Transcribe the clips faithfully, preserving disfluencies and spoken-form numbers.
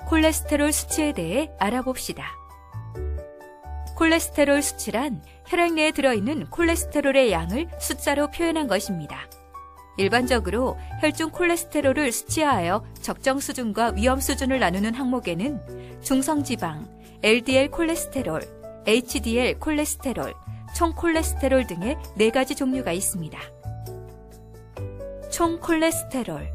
콜레스테롤 수치에 대해 알아봅시다. 콜레스테롤 수치란 혈액 내에 들어있는 콜레스테롤의 양을 숫자로 표현한 것입니다. 일반적으로 혈중 콜레스테롤을 수치하여 적정 수준과 위험 수준을 나누는 항목에는 중성지방, 엘디엘 콜레스테롤, 에이치디엘 콜레스테롤, 총 콜레스테롤 등의 네 가지 종류가 있습니다. 총 콜레스테롤.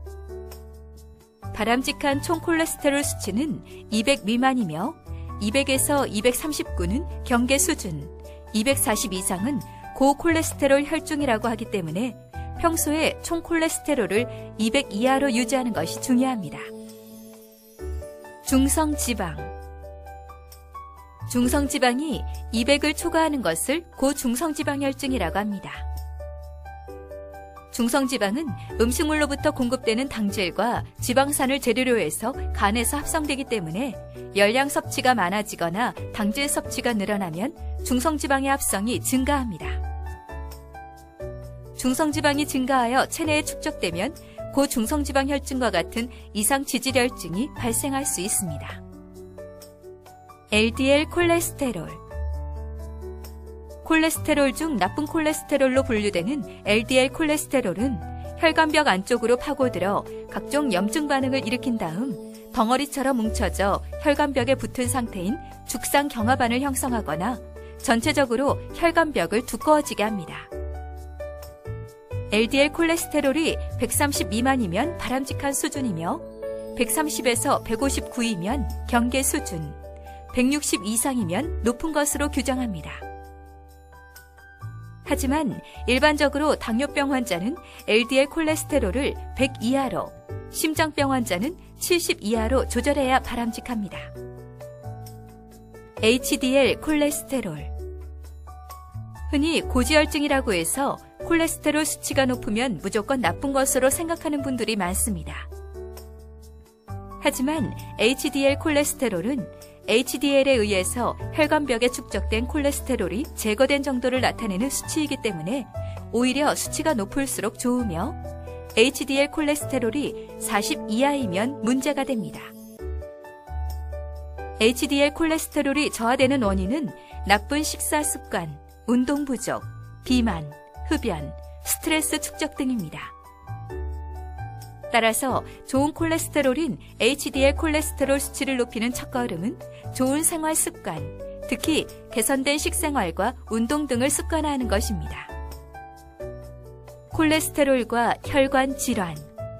바람직한 총 콜레스테롤 수치는 이백 미만이며 이백에서 이백삼십구는 경계 수준, 이백사십 이상은 고콜레스테롤 혈중이라고 하기 때문에 평소에 총 콜레스테롤을 이백 이하로 유지하는 것이 중요합니다. 중성지방. 중성지방이 이백을 초과하는 것을 고중성지방혈증이라고 합니다. 중성지방은 음식물로부터 공급되는 당질과 지방산을 재료로 해서 간에서 합성되기 때문에 열량 섭취가 많아지거나 당질 섭취가 늘어나면 중성지방의 합성이 증가합니다. 중성지방이 증가하여 체내에 축적되면 고중성지방혈증과 같은 이상 지질혈증이 발생할 수 있습니다. 엘디엘 콜레스테롤. 콜레스테롤 중 나쁜 콜레스테롤로 분류되는 엘디엘 콜레스테롤은 혈관벽 안쪽으로 파고들어 각종 염증 반응을 일으킨 다음 덩어리처럼 뭉쳐져 혈관벽에 붙은 상태인 죽상 경화반을 형성하거나 전체적으로 혈관벽을 두꺼워지게 합니다. 엘디엘 콜레스테롤이 백삼십 미만이면 바람직한 수준이며 백삼십에서 백오십구이면 경계 수준, 백육십 이상이면 높은 것으로 규정합니다. 하지만 일반적으로 당뇨병 환자는 엘디엘 콜레스테롤을 백 이하로, 심장병 환자는 칠십 이하로 조절해야 바람직합니다. 에이치디엘 콜레스테롤. 흔히 고지혈증이라고 해서 콜레스테롤 수치가 높으면 무조건 나쁜 것으로 생각하는 분들이 많습니다. 하지만 에이치디엘 콜레스테롤은 에이치디엘에 의해서 혈관벽에 축적된 콜레스테롤이 제거된 정도를 나타내는 수치이기 때문에 오히려 수치가 높을수록 좋으며 에이치디엘 콜레스테롤이 사십 이하이면 문제가 됩니다. 에이치디엘 콜레스테롤이 저하되는 원인은 나쁜 식사 습관, 운동 부족, 비만, 흡연, 스트레스 축적 등입니다. 따라서 좋은 콜레스테롤인 에이치디엘 콜레스테롤 수치를 높이는 첫걸음은 좋은 생활 습관, 특히 개선된 식생활과 운동 등을 습관화하는 것입니다. 콜레스테롤과 혈관 질환.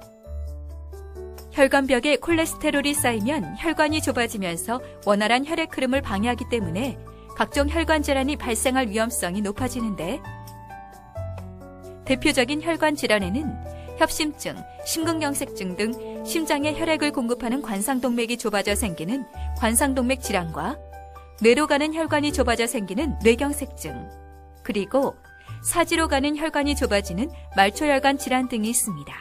혈관벽에 콜레스테롤이 쌓이면 혈관이 좁아지면서 원활한 혈액 흐름을 방해하기 때문에 각종 혈관 질환이 발생할 위험성이 높아지는데 대표적인 혈관 질환에는 협심증, 심근경색증 등 심장에 혈액을 공급하는 관상동맥이 좁아져 생기는 관상동맥 질환과 뇌로 가는 혈관이 좁아져 생기는 뇌경색증, 그리고 사지로 가는 혈관이 좁아지는 말초혈관 질환 등이 있습니다.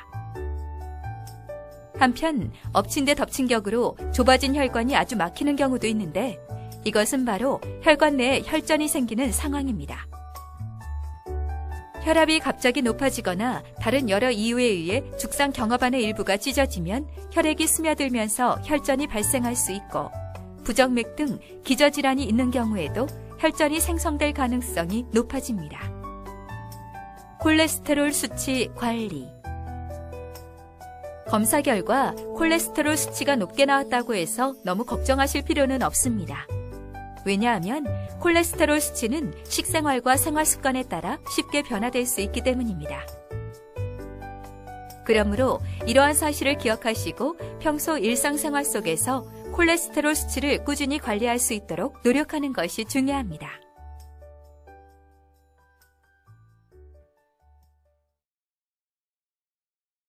한편 엎친 데 덮친 격으로 좁아진 혈관이 아주 막히는 경우도 있는데 이것은 바로 혈관 내에 혈전이 생기는 상황입니다. 혈압이 갑자기 높아지거나 다른 여러 이유에 의해 죽상 경화반의 일부가 찢어지면 혈액이 스며들면서 혈전이 발생할 수 있고 부정맥 등 기저질환이 있는 경우에도 혈전이 생성될 가능성이 높아집니다. 콜레스테롤 수치 관리. 검사 결과 콜레스테롤 수치가 높게 나왔다고 해서 너무 걱정하실 필요는 없습니다. 왜냐하면 콜레스테롤 수치는 식생활과 생활 습관에 따라 쉽게 변화될 수 있기 때문입니다. 그러므로 이러한 사실을 기억하시고 평소 일상생활 속에서 콜레스테롤 수치를 꾸준히 관리할 수 있도록 노력하는 것이 중요합니다.